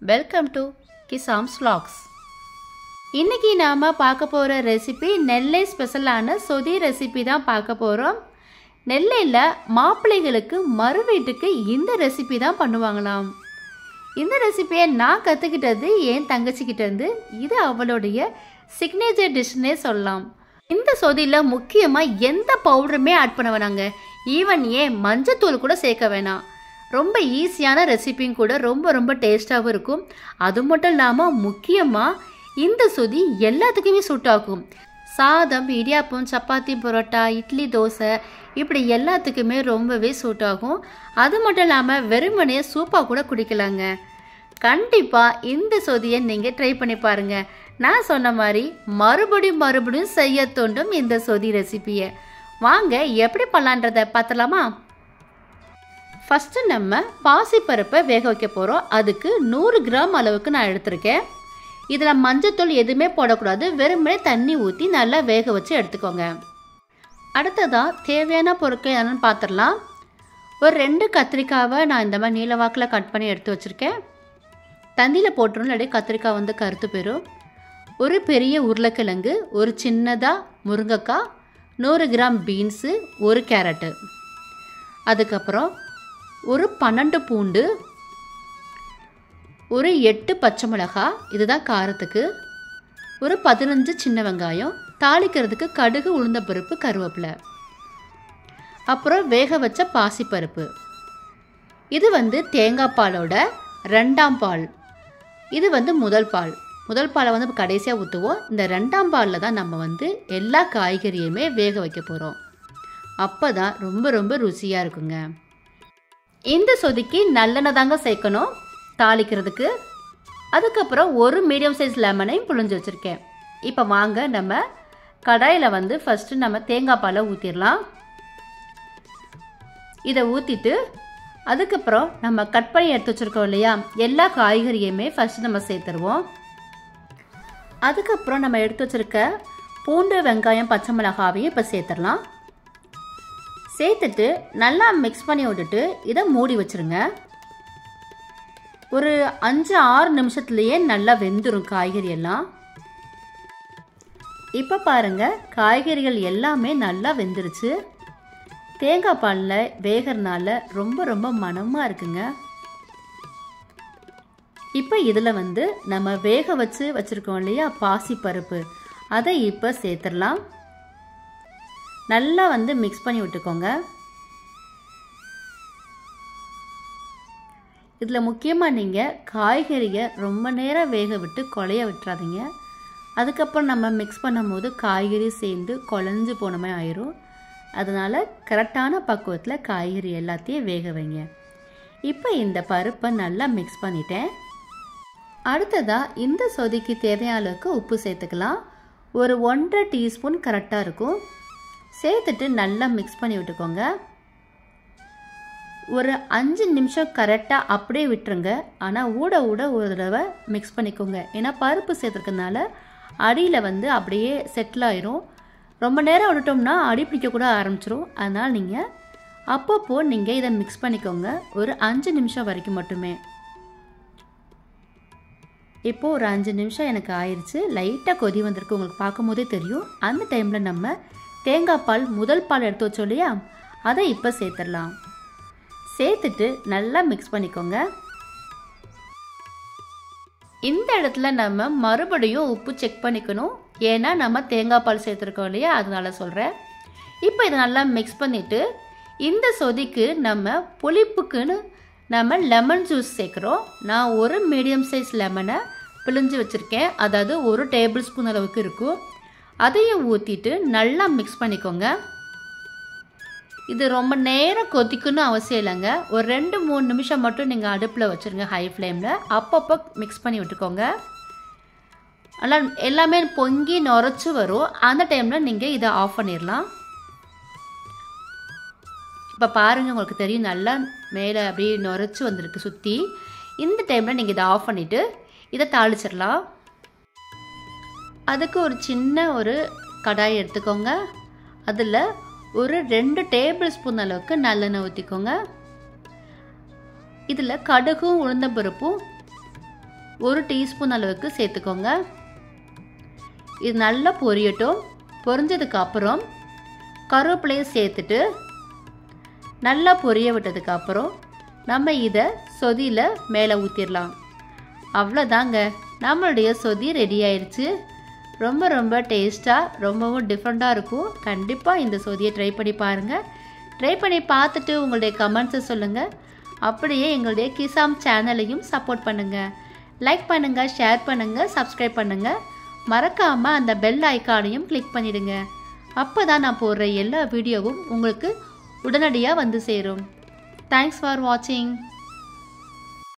Welcome to கிசாம்ஸ் vlogs. இன்னைக்கு நாம பார்க்க போற ரெசிபி நெல்லை ஸ்பெஷலான சொதி ரெசிபி தான் பார்க்க போறோம். நெல்லையில் மாப்பிள்ளைகளுக்கு மறு வீட்டுக்கு இந்த ரெசிபி தான் பண்ணுவாங்களாம். இந்த ரெசிபியை நான் கற்றுக்கிட்டது என் தங்கச்சிக்கிட்ட இருந்து. இது அவளுடைய சிக்னேச்சர் டிஷ்னே சொல்லலாம். இந்த சொதியில் முக்கியமாக எந்த பவுடருமே ஆட் பண்ண வேணாங்க. ஈவன் ஏன் மஞ்சத்தூள் கூட சேர்க்க வேணாம். ரொம்ப ஈஸியான ரெசிபியும் கூட, ரொம்ப டேஸ்ட்டாகவும் இருக்கும். அது மட்டும் இல்லாமல் முக்கியமாக இந்த சொதி எல்லாத்துக்குமே சூட் ஆகும். சாதம், இடியாப்பம், சப்பாத்தி, பரோட்டா, இட்லி, தோசை இப்படி எல்லாத்துக்குமே ரொம்பவே சூட் ஆகும். அது மட்டும் இல்லாமல் வெறுமனே சூப்பாக கூட குடிக்கலாங்க. கண்டிப்பாக இந்த சொதியை நீங்கள் ட்ரை பண்ணி பாருங்கள். நான் சொன்ன மாதிரி மறுபடியும் செய்ய தோண்டும் இந்த சொதி ரெசிபியை. வாங்க எப்படி பண்ணலான்றதை பார்த்தலாமா? ஃபஸ்ட்டு நம்ம பாசிப்பருப்பை வேக வைக்க போகிறோம். அதுக்கு 100 கிராம் அளவுக்கு நான் எடுத்திருக்கேன். இதில் மஞ்சத்தூள் எதுவுமே போடக்கூடாது. வெறுமனே தண்ணி ஊற்றி நல்லா வேக வச்சு எடுத்துக்கோங்க. அடுத்ததாக தேவையான பொருட்கள் என்னென்னு பார்த்துடலாம். ஒரு 2 கத்திரிக்காவை நான் இந்த மாதிரி நீல வாக்கில் கட் பண்ணி எடுத்து வச்சுருக்கேன். தண்ணியில் போட்டுரும், இல்லாட்டி கத்திரிக்காய் வந்து கருத்து போயிடும். ஒரு பெரிய உருளைக்கிழங்கு, ஒரு சின்னதாக முருங்கைக்காய், 100 கிராம் பீன்ஸு, ஒரு கேரட்டு, அதுக்கப்புறம் ஒரு 12 பூண்டு, ஒரு 8 பச்சை மிளகாய், இதுதான் காரத்துக்கு, ஒரு 15 சின்ன வெங்காயம், தாளிக்கிறதுக்கு கடுகு, உளுந்தப்பருப்பு, கருவேப்பிலை, அப்புறம் வேக வச்ச பாசிப்பருப்பு. இது வந்து தேங்காய் பாலோட 2ஆம் பால். இது வந்து முதல் பால். முதல் பாலை வந்து கடைசியாக ஊற்றுவோம். இந்த 2ஆம் பாலில் தான் நம்ம வந்து எல்லா காய்கறியுமே வேக வைக்க போகிறோம். அப்போ தான் ரொம்ப ருசியாக இருக்குங்க. இந்த சொதிக்கு நல்லெண்ணெய் தாங்க சேர்க்கணும் தாளிக்கிறதுக்கு. அதுக்கப்புறம் ஒரு மீடியம் சைஸ் லெமனையும் புழிஞ்சு வச்சுருக்கேன். இப்போ வாங்க நம்ம கடாயில் வந்து ஃபஸ்ட்டு நம்ம தேங்காய் பாலை ஊற்றிடலாம். இதை ஊற்றிட்டு அதுக்கப்புறம் நம்ம கட் பண்ணி எடுத்து வச்சுருக்கோம் இல்லையா, எல்லா காய்கறியுமே ஃபஸ்ட்டு நம்ம சேர்த்துருவோம். அதுக்கப்புறம் நம்ம எடுத்து வச்சுருக்க பூண்டு, வெங்காயம், பச்சை மிளகாவையும் இப்போ சேர்த்துடலாம். சேர்த்துட்டு நல்லா மிக்ஸ் பண்ணி விட்டுட்டு இதை மூடி வச்சுருங்க. ஒரு 5-6 நிமிஷத்துலேயே நல்லா வெந்துடும் காய்கறி எல்லாம். இப்போ பாருங்கள், காய்கறிகள் எல்லாமே நல்லா வெந்துருச்சு. தேங்காய் பாலில் வேகிறதுனால ரொம்ப மணமாக இருக்குங்க. இப்போ இதில் வந்து நம்ம வேக வச்சுருக்கோம் இல்லையா பாசிப்பருப்பு, அதை இப்போ சேர்த்துடலாம். நல்லா வந்து மிக்ஸ் பண்ணி விட்டுக்கோங்க. இதில் முக்கியமாக நீங்கள் காய்கறியை ரொம்ப நேரம் வேக விட்டு குழைய விட்டுறாதீங்க. அதுக்கப்புறம் நம்ம மிக்ஸ் பண்ணும் போது காய்கறி சேர்ந்து குழஞ்சு போனமே ஆயிரும். அதனால் கரெக்டான பக்குவத்தில் காய்கறி எல்லாத்தையும் வேக வைங்க. இப்போ இந்த பருப்பை நல்லா மிக்ஸ் பண்ணிட்டேன். அடுத்ததாக இந்த சொதிக்கு தேவையான அளவுக்கு உப்பு சேர்த்துக்கலாம். ஒரு 1.5 டீஸ்பூன் கரெக்டாக இருக்கும். சேர்த்துட்டு நல்லா மிக்ஸ் பண்ணி விட்டுக்கோங்க. ஒரு 5 நிமிஷம் கரெக்டாக அப்படியே விட்டுருங்க. ஆனால் ஊட ஒரு தடவை மிக்ஸ் பண்ணிக்கோங்க. ஏன்னா பருப்பு சேர்த்துருக்கனால அடியில் வந்து அப்படியே செட்டில் ஆயிரும். ரொம்ப நேரம் விட்டுட்டோம்னா அடி பிடிக்க கூட ஆரம்பிச்சிரும். அதனால் நீங்கள் அப்பப்போ நீங்கள் இதை மிக்ஸ் பண்ணிக்கோங்க. ஒரு 5 நிமிஷம் வரைக்கும் மட்டுமே. இப்போது ஒரு 5 நிமிஷம் எனக்கு ஆயிடுச்சு. லைட்டாக கொதி வந்திருக்கு, உங்களுக்கு பார்க்கும் போதே தெரியும். அந்த டைமில் நம்ம தேங்காய் பால், முதல் பால் எடுத்து வச்சோம் இல்லையா, அதை இப்போ சேர்த்துடலாம். சேர்த்துட்டு நல்லா மிக்ஸ் பண்ணிக்கோங்க. இந்த இடத்துல நம்ம மறுபடியும் உப்பு செக் பண்ணிக்கணும். ஏன்னா நம்ம தேங்காய் பால் சேர்த்துருக்கோம் இல்லையா, அதனால சொல்கிறேன். இப்போ இதை நல்லா மிக்ஸ் பண்ணிவிட்டு இந்த சொதிக்கு நம்ம புளிப்புக்குன்னு நம்ம லெமன் ஜூஸ் சேர்க்குறோம். நான் ஒரு மீடியம் சைஸ் லெமனை பிழிஞ்சு வச்சுருக்கேன். அதாவது 1 டேபிள் ஸ்பூன் அளவுக்கு இருக்கும். அதையும் ஊற்றிட்டு நல்லா மிக்ஸ் பண்ணிக்கோங்க. இது ரொம்ப நேரம் கொதிக்கணும்னு அவசியம் இல்லைங்க. ஒரு 2-3 நிமிஷம் மட்டும் நீங்கள் அடுப்பில் வச்சுருங்க ஹை ஃப்ளேமில். அப்பப்போ மிக்ஸ் பண்ணி விட்டுக்கோங்க. ஆனால் எல்லாமே பொங்கி நுரைச்சி வரும். அந்த டைமில் நீங்கள் இதை ஆஃப் பண்ணிடலாம். இப்போ பாருங்கள், உங்களுக்கு தெரியும் நல்லா மேலே அப்படியே நுரைச்சி வந்திருக்கு சுற்றி. இந்த டைமில் நீங்கள் இதை ஆஃப் பண்ணிவிட்டு இதை தாளிச்சிடலாம். அதுக்கு ஒரு சின்ன ஒரு கடாய் எடுத்துக்கோங்க. அதில் ஒரு 2 டேபிள் ஸ்பூன் அளவுக்கு நல்லெண்ணெய் ஊற்றிக்கோங்க. இதில் கடுகும், உளுந்தம்பருப்பும் 1 டீஸ்பூன் அளவுக்கு சேர்த்துக்கோங்க. இது நல்லா பொரியட்டும். பொரிஞ்சதுக்கு அப்புறம் கருவேப்பிலையை சேர்த்துட்டு நல்லா பொரிய விட்டதுக்கு அப்புறம் நம்ம இதை சொதியில் மேலே ஊற்றிடலாம். அவ்வளோதாங்க, நம்மளுடைய சொதி ரெடி ஆயிடுச்சு. ரொம்ப ரொம்ப டேஸ்ட்டாக ரொம்பவும் டிஃப்ரெண்ட்டாக இருக்கும். கண்டிப்பாக இந்த சொதியை ட்ரை பண்ணி பாருங்கள். ட்ரை பண்ணி பார்த்துட்டு உங்களுடைய கமெண்ட்ஸை சொல்லுங்கள். அப்படியே எங்களுடைய கிசாம் சேனலையும் சப்போர்ட் பண்ணுங்கள். லைக் பண்ணுங்கள், ஷேர் பண்ணுங்கள், சப்ஸ்கிரைப் பண்ணுங்கள். மறக்காமல் அந்த பெல் ஐக்கானையும் கிளிக் பண்ணிடுங்க. அப்போ தான் நான் போடுற எல்லா வீடியோவும் உங்களுக்கு உடனடியாக வந்து சேரும். தேங்க்ஸ் ஃபார் வாட்சிங்.